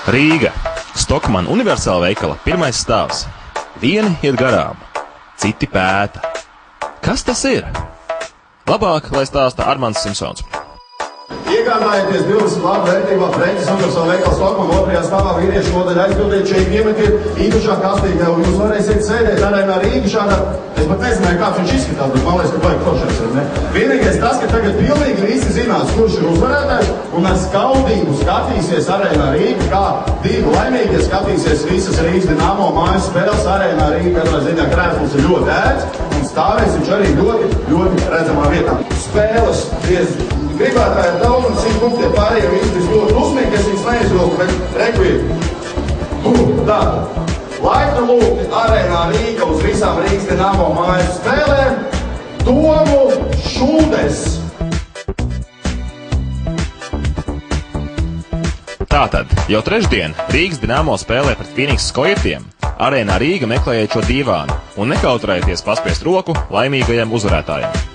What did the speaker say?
Rīga. Stokmana universāla veikala pirmais stāvs. Vieni iet garām, citi pēta. Kas tas ir? Labāk, lai stāsta Armands Simpsons. Iegādājieties 20 labu vērtībā preces universāla veikala Stokmana otrajā stāvā vīriešu modeļa aizpildiet šeit, iemetiet īpašā kastītē un jūs varēsiet sēdēt arēnā Rīga šādā. Es pat nezināju, kāds viņš izskatās, bet man liekas, ka vajag foršais, ne? Vienīgais tas, ka tagad pilnīgi visi zinās, kurš ir uzvarētājs, un ar skaudību skatīsies arēnā Rīga, kā divi laimīgie skatīsies visas Rīgas Dinamo mājas spēles arēnā Rīga. Katrā ziņā krēsls ir ļoti ērts, un stāvēs viņš arī ļoti redzamā vietā. Spēles gribētāji ir daudz, un 100 punkti pārējie visi ļoti uzmīgi, es viņus neizvilku, bet rekvīri. Tā. Laipni lūgti arēnā Rīga uz visām Rīgas Dinamo mājas spēlēm Tomu Šūdes. Tātad, jau trešdien Rīgas Dinamo spēlē pret Phoenix Coyotiem. Arēnā Rīga meklējiet šo dīvānu un nekautrējieties paspiest roku laimīgajiem uzvarētājiem.